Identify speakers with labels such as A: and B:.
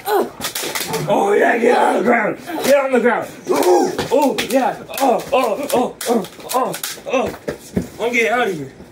A: Oh yeah, get on the ground. Get on the ground. Oh yeah. Oh. I'm getting out of here.